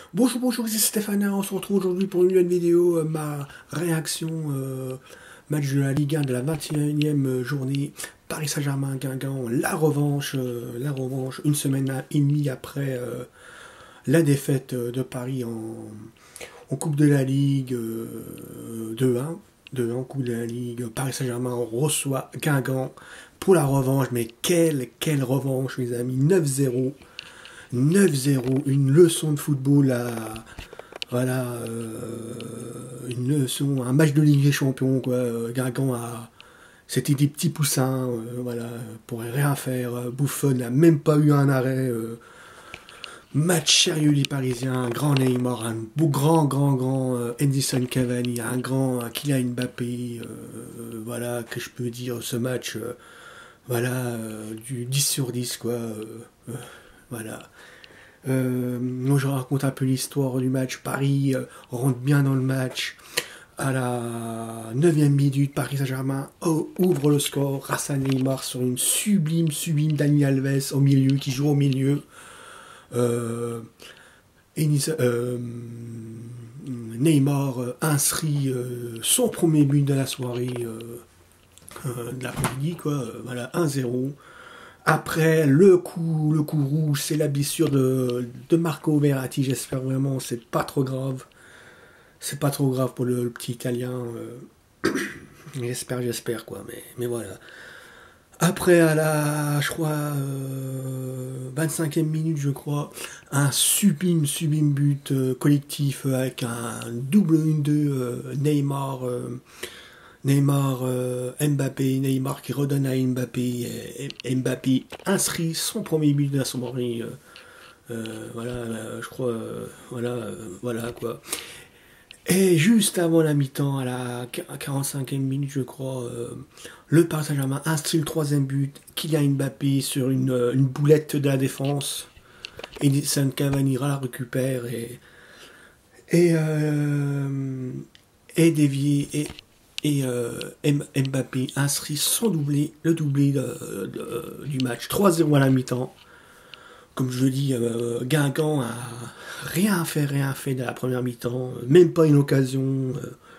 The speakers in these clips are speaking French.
Bonjour, bonjour, c'est Stéphane. On se retrouve aujourd'hui pour une nouvelle vidéo. Ma réaction match de la Ligue 1 de la 21e journée. Paris Saint-Germain, Guingamp, la revanche, une semaine et demie après la défaite de Paris en Coupe de la Ligue 2-1. 2-1 en Coupe de la Ligue. Paris Saint-Germain reçoit Guingamp pour la revanche. Mais quelle revanche, mes amis. 9-0. 9-0, une leçon de football voilà, une leçon, un match de Ligue des Champions, quoi. Guingamp c'était des petits poussins, voilà, pourrait rien faire. Buffon n'a même pas eu un arrêt. Match sérieux des Parisiens, grand Neymar, un beau grand Edinson Cavani, un grand Kylian Mbappé, voilà, que je peux dire, ce match, voilà, du 10 sur 10, quoi, voilà. Moi, je raconte un peu l'histoire du match. Paris rentre bien dans le match. À la 9e minute, Paris Saint-Germain ouvre le score grâce à Neymar sur une sublime Dani Alves au milieu, qui joue au milieu. Neymar inscrit son premier but de la soirée, de l'après-midi, quoi. Voilà, 1-0. Après, le coup rouge, c'est la blessure de Marco Verratti. J'espère vraiment, c'est pas trop grave. C'est pas trop grave pour le petit Italien. J'espère, quoi. Mais voilà. Après, à la, je crois, 25e minute, je crois, un sublime but collectif avec un double 1-2 Neymar, Mbappé, Neymar qui redonne à Mbappé, et Mbappé inscrit son premier but de la soirée. Voilà, je crois, voilà quoi. Et juste avant la mi-temps, à la 45e minute, je crois, le Paris Saint-Germain inscrit le troisième but. Kylian Mbappé sur une boulette de la défense. Edinson Cavani la récupère et, euh, et dévié Mbappé inscrit son doublé, le doublé du match. 3-0 à la mi-temps. Comme je le dis, Guingamp a rien fait de la première mi-temps, même pas une occasion.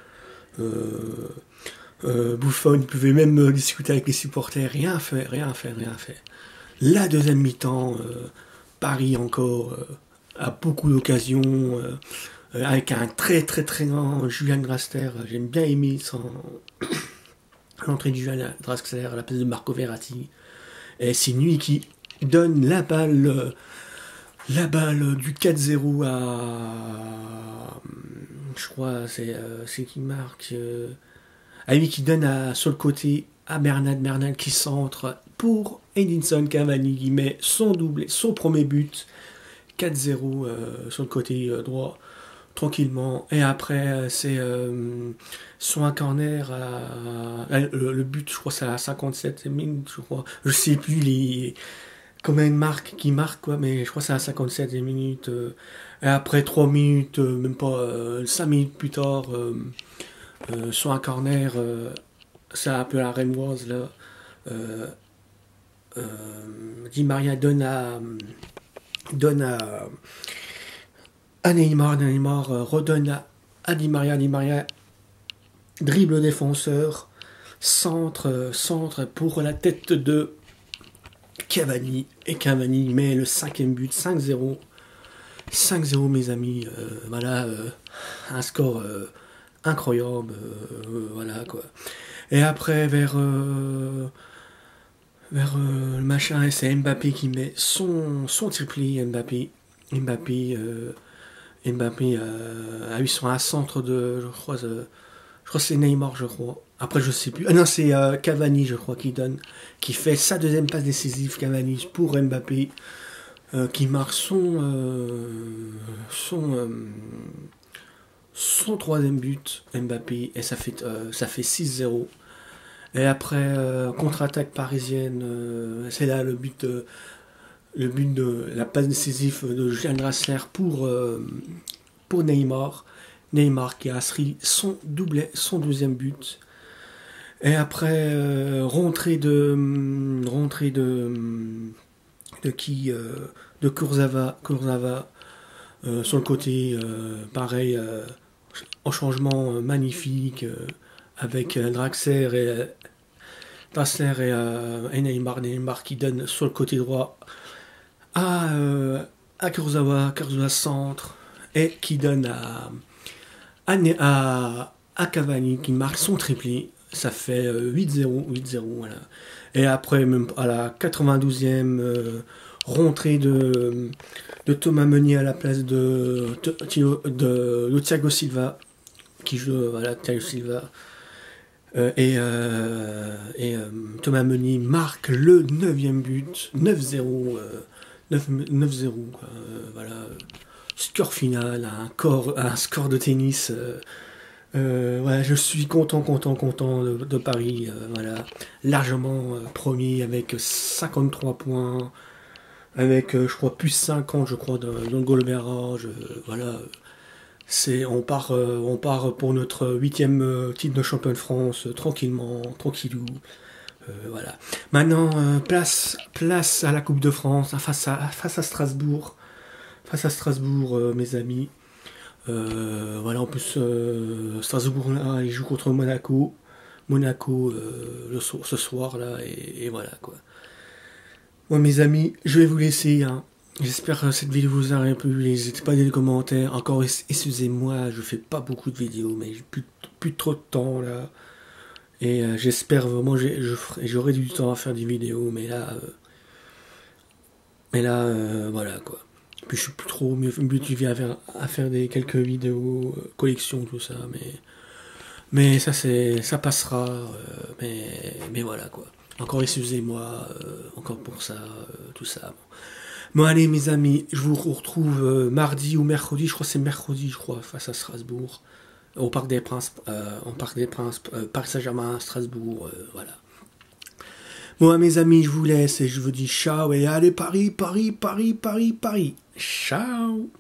Buffon pouvait même discuter avec les supporters, rien fait. La deuxième mi-temps, Paris encore a beaucoup d'occasions, avec un très grand Julian Draxler. J'aime bien aimer l'entrée de Julian Draxler à la place de Marco Verratti. Et c'est lui qui donne la balle du 4-0 à, je crois, c'est qui marque, à lui qui donne sur le côté à Bernal qui centre pour Edinson Cavani qui met son doublé, son premier but, 4-0 sur le côté droit, tranquillement. Et après, c'est sur un corner, le but, je crois, c'est à la 57e minute, je crois. Je sais plus combien de marques qui marque, quoi, mais je crois que c'est à la 57e minute. Et après 3 minutes, même pas 5 minutes plus tard, sur un corner, c'est un peu la rémoise, là. Euh, Di Maria donne à Neymar redonne à Di Maria dribble le défenseur, centre pour la tête de Cavani, et Cavani met le cinquième but, 5-0. 5-0 mes amis, voilà, un score incroyable, voilà quoi. Et après vers le machin, c'est Mbappé qui met son triplé. Mbappé a eu son centre de, je crois que c'est Neymar, je crois. Après, je sais plus. Ah non, c'est Cavani, je crois, qui fait sa deuxième passe décisive, Cavani, pour Mbappé, qui marque son troisième but, Mbappé, et ça fait 6-0. Et après, contre-attaque parisienne, c'est là le but de la passe décisive de Julian Draxler pour Neymar. Neymar qui a inscrit son deuxième but. Et après, rentrée de qui de Kurzawa Sur le côté, pareil, en changement magnifique, avec Draxler et Neymar qui donne sur le côté droit à Kurzawa centre, et qui donne à Cavani qui marque son triplé. Ça fait 8-0, voilà. Et après, même à la 92e, rentrée de Thomas Meunier à la place de Thiago Silva, qui joue, voilà, Thiago Silva. Thomas Meunier marque le 9e but, 9-0, 9-0, quoi. Voilà. Score final, un score de tennis. Ouais, je suis content de Paris. Voilà. Largement premier avec 53 points. Avec, je crois, plus 50, je crois, dans le goal average. Voilà. On part pour notre 8e titre de champion de France, tranquillou. Voilà. Maintenant, place à la Coupe de France, face à Strasbourg. Face à Strasbourg, mes amis. Voilà, en plus, Strasbourg, là, il joue contre Monaco. Ce soir, là, et voilà, quoi. Bon, mes amis, je vais vous laisser, hein. J'espère que cette vidéo vous a un peu plu. N'hésitez pas dans les commentaires. Encore, excusez-moi, je fais pas beaucoup de vidéos, mais j'ai plus trop de temps, là. Et j'espère vraiment, j'aurai du temps à faire des vidéos, mais là, voilà, quoi. Puis je suis plus trop motivé à faire quelques vidéos, collections, tout ça, mais ça passera, mais voilà, quoi. Encore excusez-moi, encore pour ça, tout ça. Bon, allez, mes amis, je vous retrouve mardi ou mercredi, je crois que c'est mercredi, face à Strasbourg, au Parc des Princes, Paris Saint-Germain, Strasbourg, voilà. Bon, mes amis, je vous laisse et je vous dis ciao et allez, Paris. Ciao.